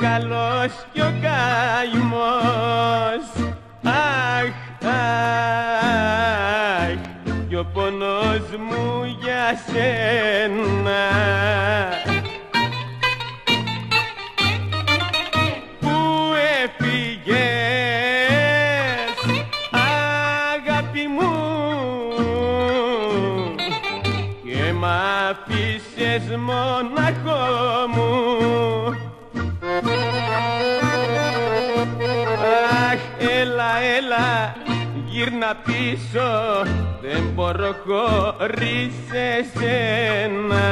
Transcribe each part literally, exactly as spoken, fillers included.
μεγάλος κι ο καημός. Αχ, αχ, κι ο πόνος μου για σένα. Πού έφυγες, αγάπη μου, και μ' άφησες μοναχό μου. Αχ, έλα, έλα, γύρνα πίσω, δεν μπορώ χωρίς εσένα.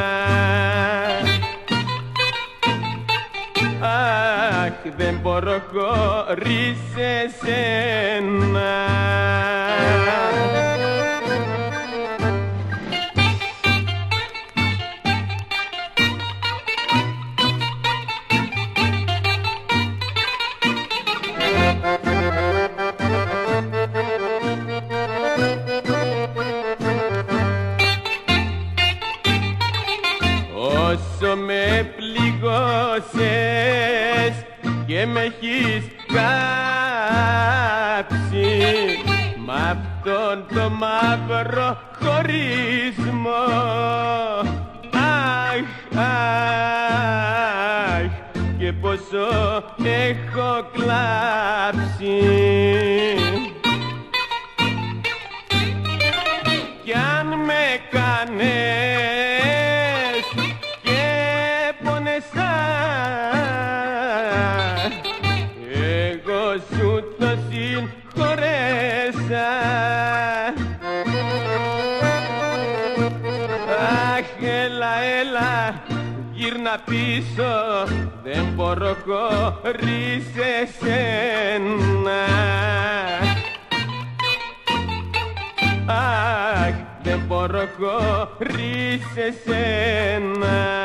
Αχ, δεν μπορώ χωρίς εσένα. Όσο με πληγώσες και με έχεις κάψει μ' αυτόν το μαύρο χωρισμό. Αχ, αχ, και πόσο έχω κλάψει. Κι αν με κάνες και πονεσά, εγώ σου το συγχωρέσα. Αχ, έλα, έλα, γύρνα πίσω, δεν μπορώ χωρίς εσένα. Αχ, δεν μπορώ χωρίς εσένα.